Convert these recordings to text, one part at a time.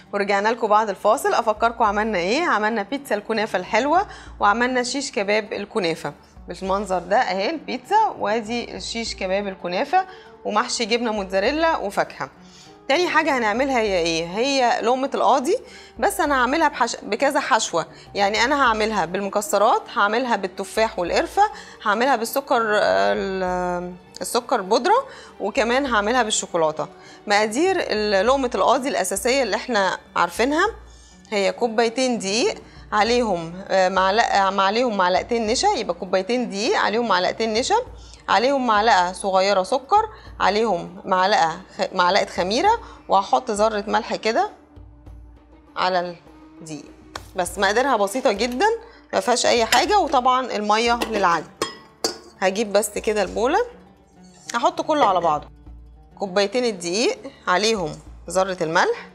ورجعنا لكم بعد الفاصل. افكركم عملنا ايه. عملنا بيتزا الكنافه الحلوه، وعملنا شيش كباب الكنافه بالمنظر ده اهي البيتزا، وادي الشيش كباب الكنافه، ومحشي جبنه موتزاريلا وفاكهه. تاني حاجه هنعملها هي ايه؟ هي لقمه القاضي، بس انا هعملها بكذا حشوه. يعني انا هعملها بالمكسرات، هعملها بالتفاح والقرفه، هعملها بالسكر السكر بودره، وكمان هعملها بالشوكولاته. مقادير لقمه القاضي الاساسيه اللي احنا عارفينها هي كوبايتين دقيق، عليهم معلقتين نشا، يبقى كوبايتين دقيق عليهم معلقتين نشا، عليهم معلقه صغيره سكر، عليهم معلقه خميره، وهحط ذره ملح كده على الدقيق. بس مقاديرها بسيطه جدا ما فيهاش اي حاجه. وطبعا الميه للعجن. هجيب بس كده البوله، هحط كله على بعضه. كوبايتين الدقيق عليهم ذره الملح،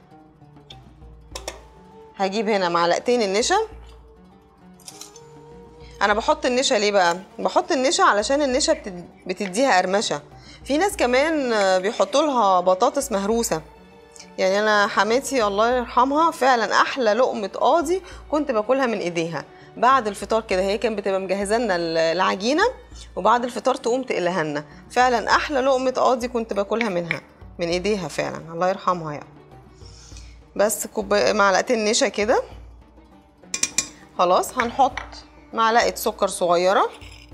هجيب هنا معلقتين النشا. انا بحط النشا ليه بقى؟ بحط النشا علشان النشا بتديها قرمشه. في ناس كمان بيحطوا لها بطاطس مهروسه. يعني انا حماتي الله يرحمها فعلا احلى لقمه قاضي كنت باكلها من ايديها بعد الفطار كده. هي كانت بتبقى مجهزه لنا العجينه، وبعد الفطار تقوم تقلها لنا. فعلا احلى لقمه قاضي كنت باكلها من ايديها فعلا الله يرحمها يعني. بس معلقتين نشا كده. خلاص هنحط معلقه سكر صغيره،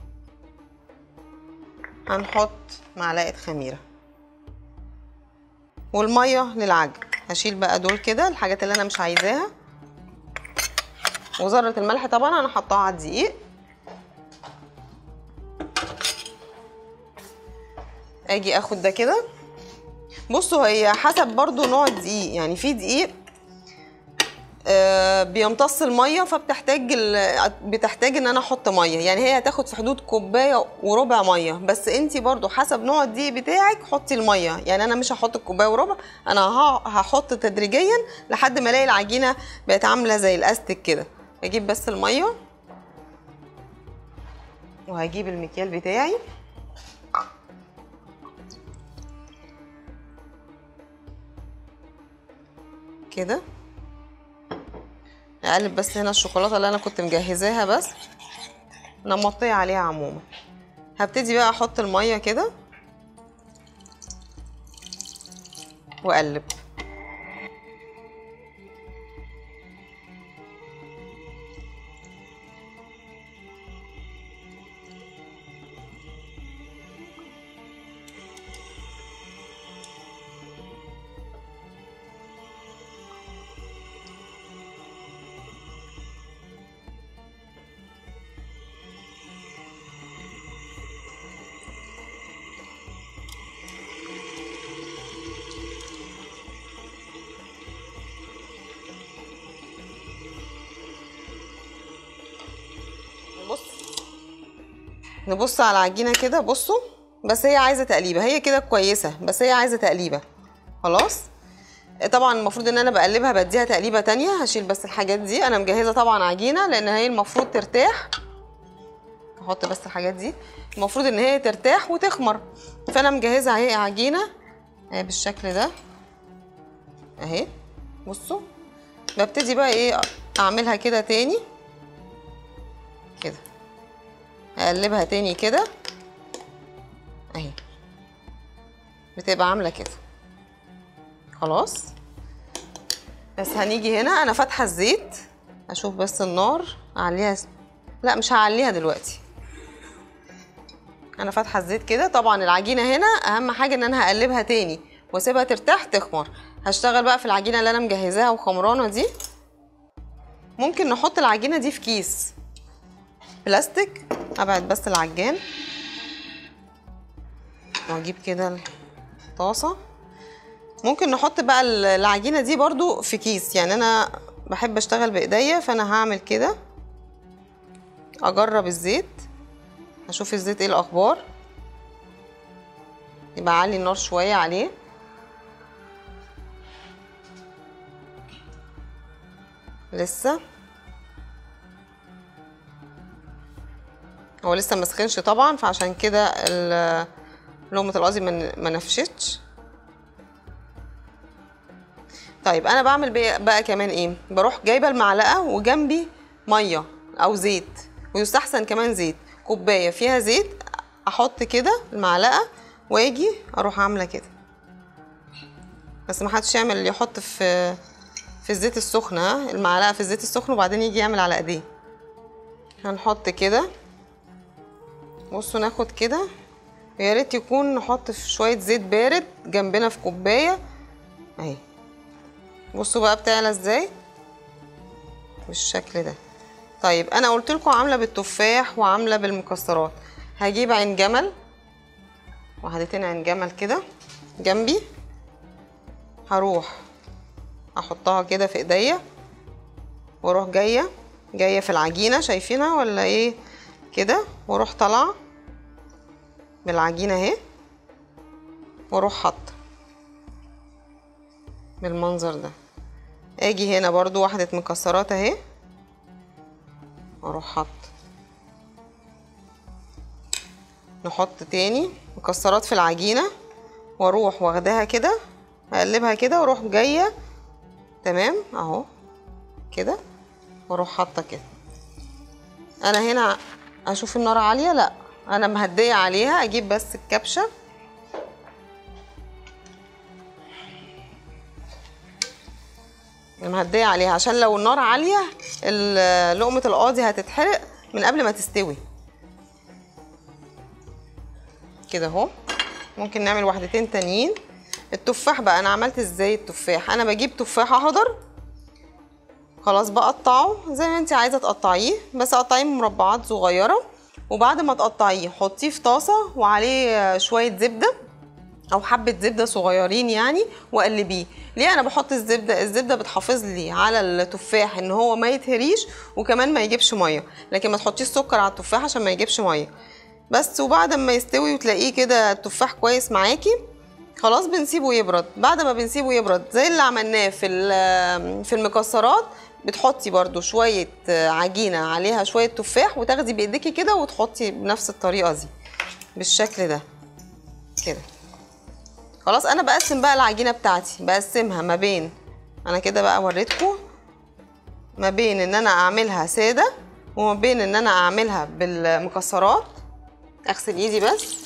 هنحط معلقه خميره، والميه للعجن. هشيل بقى دول كده الحاجات اللي انا مش عايزاها، وذره الملح طبعا انا حطاها على الدقيق. اجي اخد ده كده. بصوا هي حسب برضو نوع الدقيق. يعني في دقيق بيمتص الميه، بتحتاج ان انا احط ميه. يعني هي هتاخد في حدود كوبايه وربع ميه، بس انتي برضو حسب نوع الدقيق بتاعك حطي الميه. يعني انا مش هحط الكوبايه وربع، انا هحط تدريجيا لحد ما الاقي العجينه بقت عامله زي الاستك كده. اجيب بس الميه، وهجيب المكيال بتاعي كده. اقلب بس هنا الشوكولاته اللي انا كنت مجهزاها، بس انا مغطيه عليها عموما. هبتدي بقى احط الميه كده واقلب. نبص على العجينه كده. بصوا بس هي عايزه تقليبه. هي كده كويسه بس هي عايزه تقليبه. خلاص طبعا المفروض ان انا بقلبها بديها تقليبه تانية. هشيل بس الحاجات دي. انا مجهزه طبعا عجينه لان هي المفروض ترتاح. احط بس الحاجات دي المفروض ان هي ترتاح وتخمر. فانا مجهزه اهي عجينه اهي بالشكل ده اهي. بصوا ببتدي بقى ايه اعملها كده تاني كده، اقلبها تاني كده اهي، بتبقى عامله كده. خلاص بس هنيجي هنا انا فاتحه الزيت. اشوف بس النار اعليها. لا مش هعليها دلوقتي. انا فاتحه الزيت كده. طبعا العجينه هنا اهم حاجه ان انا هقلبها تاني واسيبها ترتاح تخمر. هشتغل بقى في العجينه اللي انا مجهزاها وخمرانه دي. ممكن نحط العجينه دي في كيس بلاستيك. ابعد بس العجان واجيب كده الطاسه. ممكن نحط بقى العجينه دي برضو في كيس. يعني انا بحب اشتغل بايديا، فانا هعمل كده. اجرب الزيت، اشوف الزيت ايه الاخبار. يبقى اعلي النار شويه عليه. لسه هو لسه مسخنش طبعا، فعشان كده لقمه القاضي ما نفشتش. طيب انا بعمل بقى كمان ايه، بروح جايبه المعلقه وجنبي ميه او زيت، ويستحسن كمان زيت، كوبايه فيها زيت احط كده المعلقه واجي اروح عامله كده، بس ما حدش يحط في الزيت السخن، ها، المعلقه في الزيت السخن وبعدين يجي يعمل على ايديه. هنحط كده، بصوا ناخد كده، يا ريت يكون نحط في شويه زيت بارد جنبنا في كوبايه اهي. بصوا بقى بتعلى ازاي بالشكل ده. طيب انا قلت لكم عامله بالتفاح وعامله بالمكسرات. هجيب عين جمل، وحدتين عين جمل كده جنبي، هروح احطها كده في ايديا واروح جايه في العجينه، شايفينها ولا ايه كده، واروح طالعه بالعجينه اهي، واروح حاطه بالمنظر ده. اجي هنا برضو واحده مكسرات اهي، واروح حاطه، نحط تاني مكسرات في العجينه، واروح واخداها كده اقلبها كده، واروح جايه تمام اهو كده، واروح حاطه كده. انا هنا اشوف النار عاليه، لا انا مهديه عليها، اجيب بس الكبشه مهديه عليها عشان لو النار عاليه لقمه القاضي هتتحرق من قبل ما تستوي كده اهو. ممكن نعمل واحدتين تانيين. التفاح بقى انا عملت ازاي التفاح، انا بجيب تفاح اخضر خلاص بقطعه زي ما انت عايزه تقطعيه، بس قطعيه مربعات صغيره، وبعد ما تقطعيه حطيه في طاسه وعليه شويه زبده او حبه زبده صغيرين يعني، وقلبيه. ليه انا بحط الزبده؟ الزبده بتحافظ لي على التفاح ان هو ما يتهريش وكمان ما يجيبش ميه، لكن ما تحطيش سكر على التفاح عشان ما يجيبش ميه بس. وبعد ما يستوي وتلاقيه كده التفاح كويس معاكي خلاص بنسيبه يبرد. بعد ما بنسيبه يبرد زي اللي عملناه في المكسرات، بتحطي برضو شويه عجينه عليها شويه تفاح، وتاخدي بايديكي كده وتحطي بنفس الطريقه دي بالشكل ده كده. خلاص انا بقسم بقى العجينه بتاعتي، بقسمها ما بين، انا كده بقى وريتكم، ما بين ان انا اعملها ساده وما بين ان انا اعملها بالمكسرات. اغسل ايدي بس.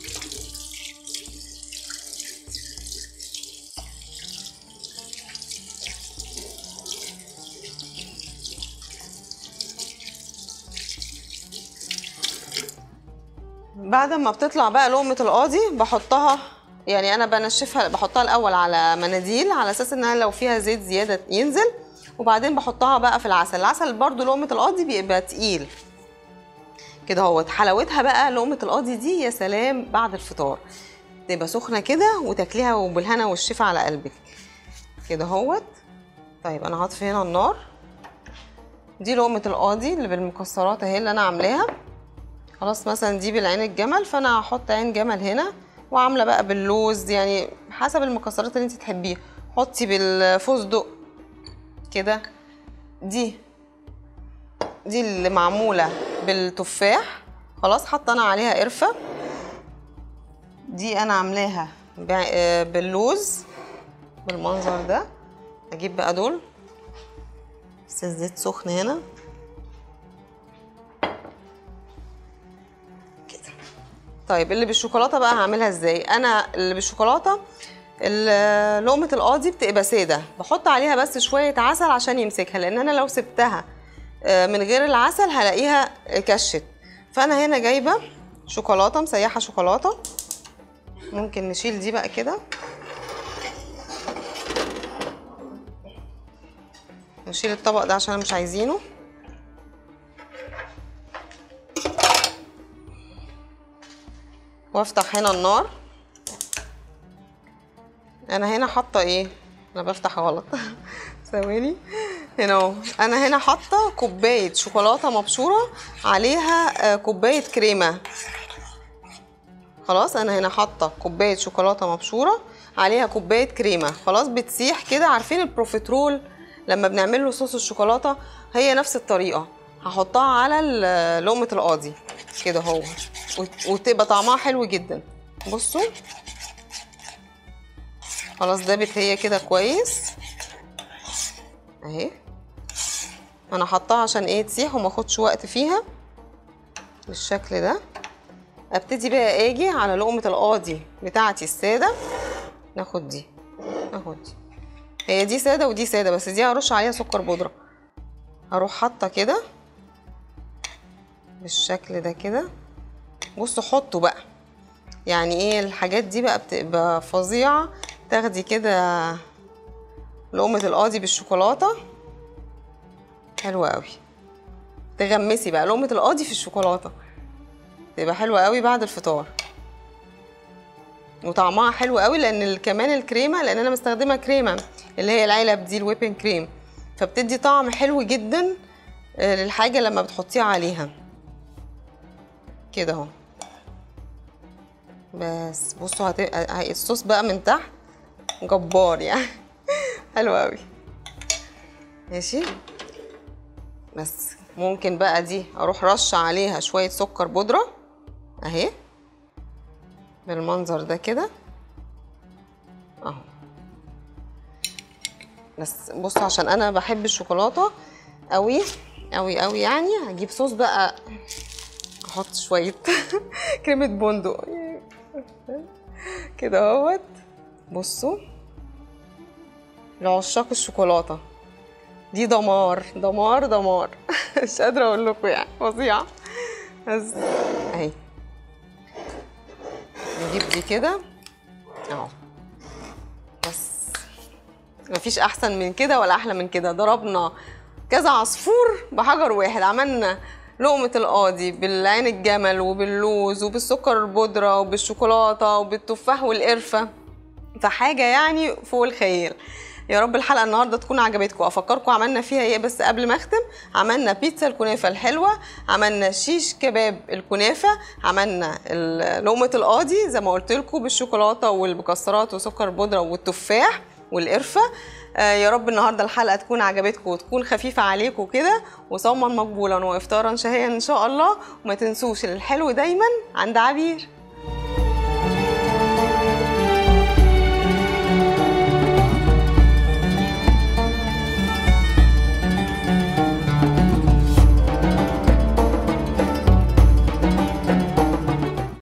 بعد ما بتطلع بقى لقمه القاضي بحطها، يعني انا بنشفها، بحطها الاول على مناديل على اساس انها لو فيها زيت زياده ينزل، وبعدين بحطها بقى في العسل. العسل برضو لقمه القاضي بيبقى تقيل كده اهوت. حلاوتها بقى لقمه القاضي دي يا سلام بعد الفطار، تبقى سخنه كده وتاكليها وبالهنا والشفا على قلبك كده اهوت. طيب انا هطفي هنا النار. دي لقمه القاضي اللي بالمكسرات اهي اللي انا عاملاها. خلاص مثلا دي بالعين الجمل، فانا هحط عين جمل هنا، وعامله بقى باللوز يعني حسب المكسرات اللي انت تحبيها. حطي بالفستق كده. دي اللي معموله بالتفاح، خلاص حاطه انا عليها قرفه. دي انا عاملاها باللوز بالمنظر ده. اجيب بقى دول، بس الزيت سخن هنا كده. طيب اللي بالشوكولاته بقى هعملها ازاي؟ انا اللي بالشوكولاته لقمه القاضي بتبقى ساده، بحط عليها بس شويه عسل عشان يمسكها، لان انا لو سبتها من غير العسل هلاقيها كشت. فانا هنا جايبه شوكولاته، مسيحه شوكولاته. ممكن نشيل دي بقى كده، نشيل الطبق ده عشان مش عايزينه. وافتح هنا النار. انا هنا حاطه ايه، انا بفتح غلط ثواني. هنا اهو انا هنا حاطه كوبايه شوكولاته مبشوره عليها كوبايه كريمه. خلاص انا هنا حاطه كوبايه شوكولاته مبشوره عليها كوبايه كريمه، خلاص بتسيح كده. عارفين البروفيترول لما بنعمل له صوص الشوكولاته؟ هي نفس الطريقه. هحطها على لقمه القاضي كده اهو، وتبقى طعمها حلو جدا. بصوا خلاص دابت هي كده كويس. اهي. انا حطاها عشان ايه تسيح وما اخدش وقت فيها بالشكل ده. ابتدي بقى اجي على لقمه القاضي بتاعتي الساده. ناخد دي، هي دي ساده ودي ساده، بس دي هرش عليها سكر بودره. هروح حاطه كده بالشكل ده كده. بصوا حطوا بقى، يعني ايه الحاجات دي بقى بتبقى فظيعه. تاخدي كده لقمه القاضي بالشوكولاته حلوه قوي. تغمسي بقى لقمه القاضي في الشوكولاته، تبقى حلوه قوي بعد الفطار، وطعمها حلو قوي. لان كمان الكريمه، لان انا مستخدمه كريمه اللي هي العلب دي الويبن كريم، فبتدي طعم حلو جدا للحاجه لما بتحطيها عليها كده اهو. بس بصوا هتبقى الصوص بقى من تحت جبار يعني حلو قوي. ماشي، بس ممكن بقى دي اروح رشه عليها شويه سكر بودره اهي بالمنظر ده كده اهو. بس بصوا عشان انا بحب الشوكولاته قوي قوي قوي، يعني هجيب صوص بقى احط شويه كريمه بندق كده اهوت. بصوا لعشاق الشوكولاته دي دمار دمار دمار مش قادره اقول لكم يعني فظيعه. بس اهي نجيب دي كده اهو. بس مفيش احسن من كده ولا احلى من كده. ضربنا كذا عصفور بحجر واحد. عملنا لقمه القاضي بالعين الجمل وباللوز وبالسكر البودره وبالشوكولاته وبالتفاح والقرفه، فحاجه يعني فوق الخيال. يا رب الحلقه النهارده تكون عجبتكم. افكركم عملنا فيها ايه بس قبل ما اختم. عملنا بيتزا الكنافه الحلوه، عملنا شيش كباب الكنافه، عملنا لقمه القاضي زي ما قلت لكم بالشوكولاته والمكسرات وسكر البودره والتفاح والقرفه. يا رب النهارده الحلقه تكون عجبتكم وتكون خفيفه عليكم كده، وصوما مقبولا وافطارا شهيا ان شاء الله. وما تنسوش الحلو دايما عند عبير.